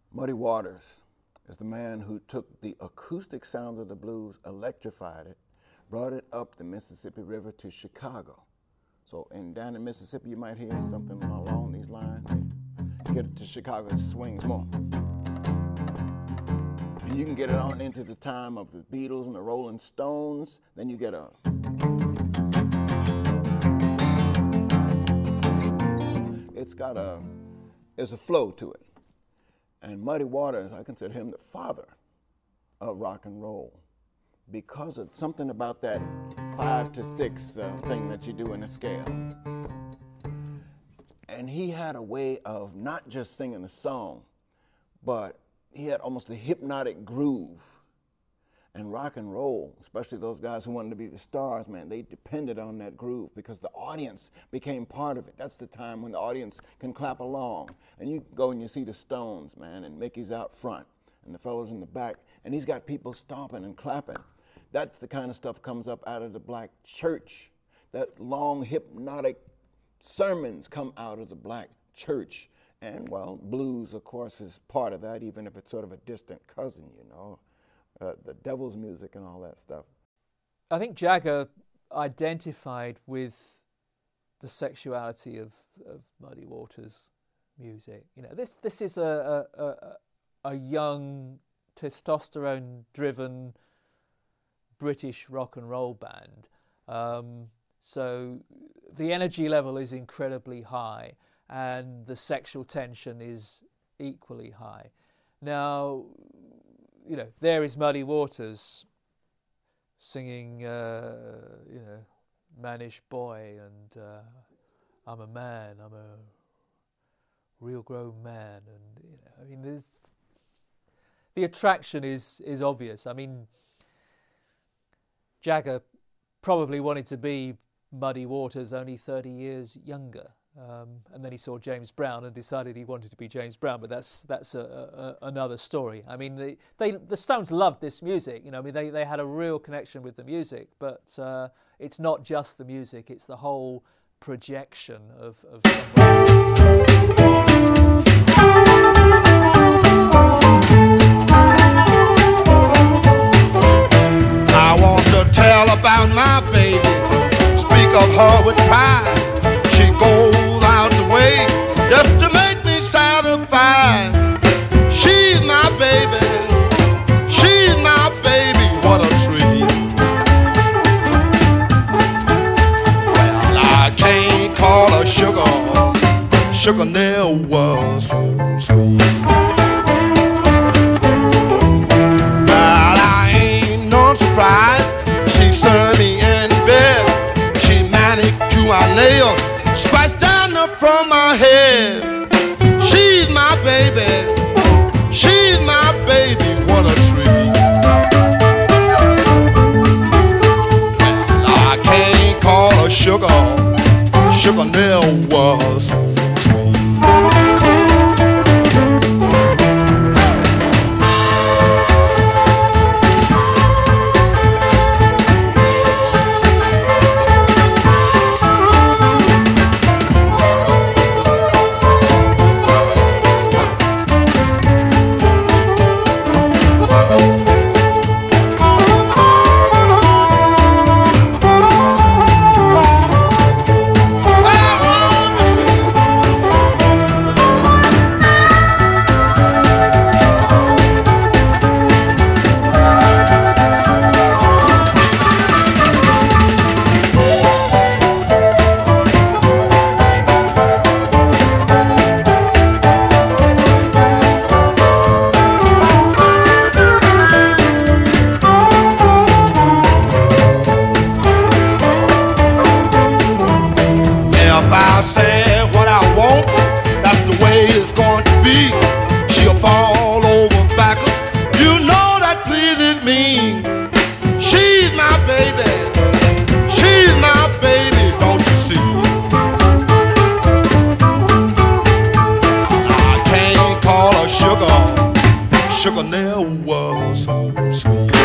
Muddy Waters is the man who took the acoustic sound of the blues, electrified it, brought it up the Mississippi River to Chicago. So down in Mississippi, you might hear something along these lines. You get it to Chicago, it swings more. And you can get it on into the time of the Beatles and the Rolling Stones. Then you get there's a flow to it. And Muddy Waters, I consider him the father of rock and roll because of something about that 5 to 6 thing that you do in a scale. And he had a way of not just singing a song, but he had almost a hypnotic groove. And rock and roll, especially those guys who wanted to be the stars, man, they depended on that groove because the audience became part of it. That's the time when the audience can clap along. And you go and you see the Stones, man, and Mickey's out front and the fellows in the back, and he's got people stomping and clapping. That's the kind of stuff comes up out of the black church. That long hypnotic sermons come out of the black church. And, well, blues, of course, is part of that, even if it's sort of a distant cousin, you know. The devil's music and all that stuff. I think Jagger identified with the sexuality of Muddy Waters' music. You know, this is a young, testosterone-driven British rock and roll band. So the energy level is incredibly high, and the sexual tension is equally high. Now, you know, there is Muddy Waters singing, you know, Mannish Boy and I'm a man, I'm a real grown man, and you know, I mean, the attraction is obvious. I mean, Jagger probably wanted to be Muddy Waters, only 30 years younger. And then he saw James Brown and decided he wanted to be James Brown, but that's another story. I mean, the Stones loved this music, you know. I mean, they had a real connection with the music, but it's not just the music; it's the whole projection of I want to tell about my baby, speak of her with pride. She goes out the way just to make me satisfied. She's my baby, what a treat. Well, I can't call her sugar, sugar never was so sweet. Well, I ain't no surprise, she served me in bed, she manicured my nails, scratched down from my head. She's my baby, what a treat. Well, I can't call her sugar, sugar never was so sweet. She'll fall over backwards, you know that pleases me. She's my baby, don't you see? I can't call her sugar, sugar never was so sweet.